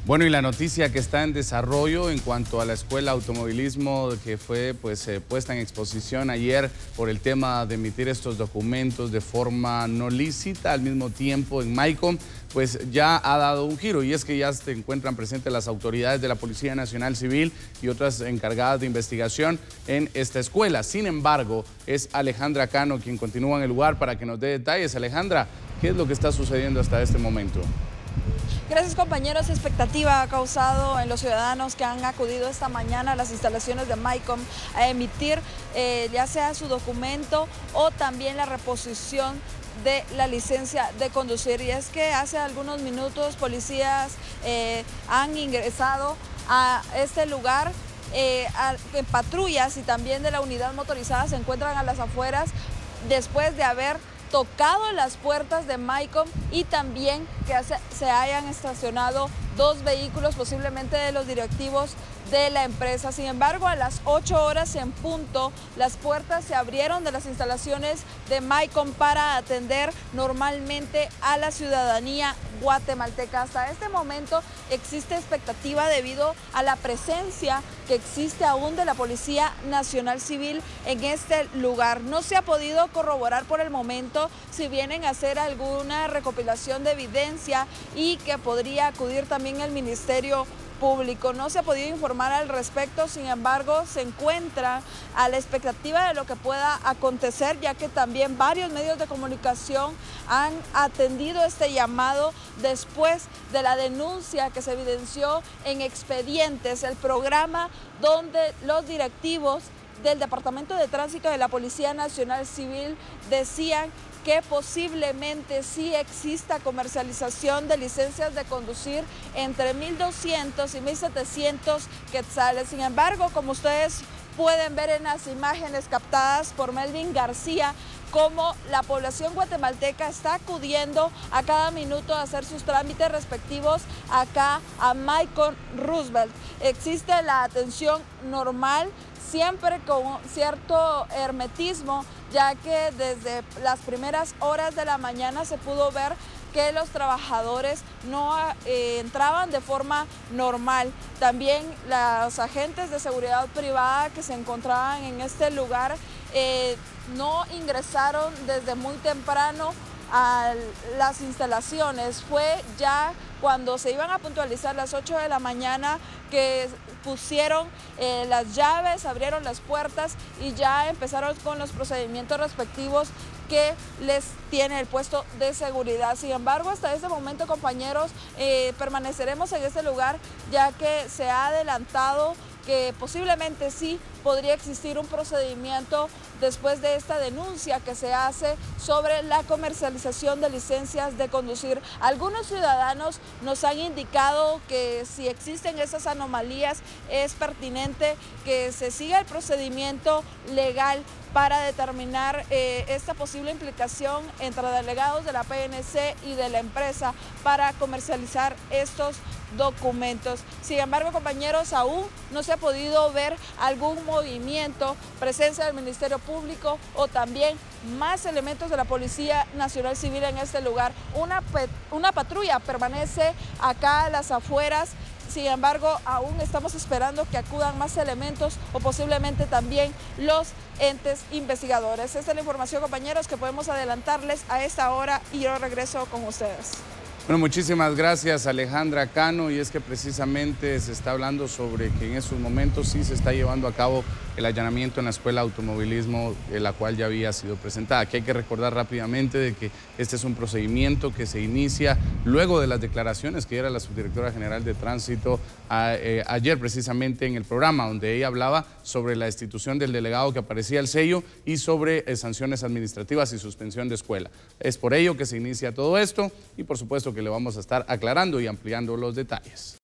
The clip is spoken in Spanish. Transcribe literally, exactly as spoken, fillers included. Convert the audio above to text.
Bueno, y la noticia que está en desarrollo en cuanto a la escuela automovilismo que fue pues eh, puesta en exposición ayer por el tema de emitir estos documentos de forma no lícita, al mismo tiempo en Maicom, pues ya ha dado un giro, y es que ya se encuentran presentes las autoridades de la Policía Nacional Civil y otras encargadas de investigación en esta escuela. Sin embargo, es Alejandra Cano quien continúa en el lugar para que nos dé detalles. Alejandra, ¿qué es lo que está sucediendo hasta este momento? Gracias, compañeros. Expectativa ha causado en los ciudadanos que han acudido esta mañana a las instalaciones de Maicom a emitir eh, ya sea su documento o también la reposición de la licencia de conducir. Y es que hace algunos minutos policías eh, han ingresado a este lugar. Eh, a, en patrullas y también de la unidad motorizada se encuentran a las afueras después de haber tocado las puertas de Maicom y también que se hayan estacionado dos vehículos, posiblemente de los directivos de la empresa. Sin embargo, a las ocho horas en punto, las puertas se abrieron de las instalaciones de Maicom para atender normalmente a la ciudadanía guatemalteca. Hasta este momento existe expectativa debido a la presencia que existe aún de la Policía Nacional Civil en este lugar. No se ha podido corroborar por el momento si vienen a hacer alguna recopilación de evidencia y que podría acudir también el Ministerio Público. No se ha podido informar al respecto, sin embargo, se encuentra a la expectativa de lo que pueda acontecer, ya que también varios medios de comunicación han atendido este llamado después de la denuncia que se evidenció en Expedientes, el programa donde los directivos del Departamento de Tránsito de la Policía Nacional Civil decían que posiblemente sí exista comercialización de licencias de conducir entre mil doscientos y mil setecientos quetzales. Sin embargo, como ustedes pueden ver en las imágenes captadas por Melvin García, como la población guatemalteca está acudiendo a cada minuto a hacer sus trámites respectivos acá a Maicom Roosevelt. Existe la atención normal, siempre con cierto hermetismo, ya que desde las primeras horas de la mañana se pudo ver que los trabajadores no eh, entraban de forma normal. También los agentes de seguridad privada que se encontraban en este lugar eh, no ingresaron desde muy temprano a las instalaciones. Fue ya cuando se iban a puntualizar las ocho de la mañana que pusieron eh, las llaves, abrieron las puertas y ya empezaron con los procedimientos respectivos que les tiene el puesto de seguridad. Sin embargo, hasta este momento, compañeros, eh, permaneceremos en este lugar, ya que se ha adelantado que posiblemente sí podría existir un procedimiento después de esta denuncia que se hace sobre la comercialización de licencias de conducir. Algunos ciudadanos nos han indicado que si existen esas anomalías es pertinente que se siga el procedimiento legal para determinar eh, esta posible implicación entre delegados de la P N C y de la empresa para comercializar estos documentos. Sin embargo, compañeros, aún no se ha podido ver algún movimiento, presencia del Ministerio Público o también más elementos de la Policía Nacional Civil en este lugar. Una, una patrulla permanece acá a las afueras. Sin embargo, aún estamos esperando que acudan más elementos o posiblemente también los entes investigadores. Esta es la información, compañeros, que podemos adelantarles a esta hora y yo regreso con ustedes. Bueno, muchísimas gracias, Alejandra Cano, y es que precisamente se está hablando sobre que en estos momentos sí se está llevando a cabo el allanamiento en la escuela de automovilismo, de la cual ya había sido presentada. Aquí hay que recordar rápidamente de que este es un procedimiento que se inicia luego de las declaraciones que diera la subdirectora general de Tránsito a, eh, ayer precisamente en el programa, donde ella hablaba sobre la destitución del delegado que aparecía el sello y sobre eh, sanciones administrativas y suspensión de escuela. Es por ello que se inicia todo esto y por supuesto que le vamos a estar aclarando y ampliando los detalles.